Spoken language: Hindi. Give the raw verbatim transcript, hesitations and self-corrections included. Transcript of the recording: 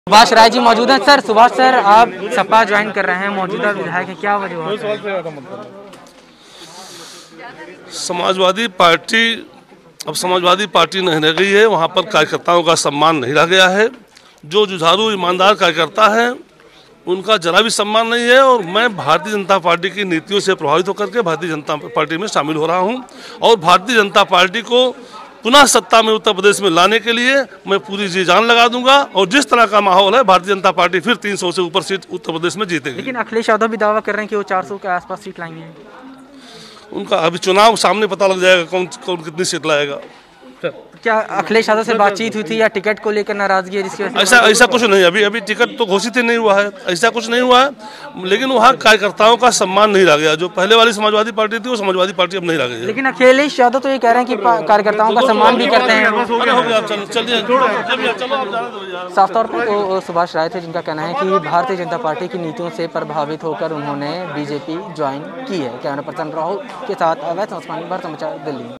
सुभाष राय जी मौजूद हैं। सर सुभाष सर, आप सपा ज्वाइन कर रहे हैं, मौजूदा विधायक है, क्या वजह है? समाजवादी पार्टी अब समाजवादी पार्टी नहीं रह गई है। वहाँ पर कार्यकर्ताओं का सम्मान नहीं रह गया है। जो जुझारू ईमानदार कार्यकर्ता हैं उनका जरा भी सम्मान नहीं है। और मैं भारतीय जनता पार्टी की नीतियों से प्रभावित होकर के भारतीय जनता पार्टी में शामिल हो रहा हूँ और भारतीय जनता पार्टी को पुनः सत्ता में उत्तर प्रदेश में लाने के लिए मैं पूरी जी जान लगा दूंगा। और जिस तरह का माहौल है, भारतीय जनता पार्टी फिर तीन सौ से ऊपर सीट उत्तर प्रदेश में जीतेगी। लेकिन अखिलेश यादव भी दावा कर रहे हैं कि वो चार सौ के आसपास सीट लाएंगे। उनका अभी चुनाव सामने पता लग जाएगा कौन कौन कितनी सीट लाएगा। क्या अखिलेश यादव से बातचीत हुई थी या टिकट को लेकर नाराजगी है जिसकी वजह से? ऐसा ऐसा कुछ नहीं। अभी अभी टिकट तो घोषित ही नहीं हुआ है, ऐसा कुछ नहीं हुआ है। लेकिन वहाँ कार्यकर्ताओं का सम्मान नहीं रह गया। जो पहले वाली समाजवादी पार्टी थी वो समाजवादी पार्टी अब नहीं रह गई। लेकिन अखिलेश यादव तो ये कह रहे हैं कि कार्यकर्ताओं का सम्मान भी करते हैं। साफ तौर पर तो सुभाष राय थे जिनका कहना है कि भारतीय जनता पार्टी की नीतियों से प्रभावित होकर उन्होंने बीजेपी ज्वाइन की है। कैमरा पर्सन राहुल के साथ अवैध समाचार दिल्ली।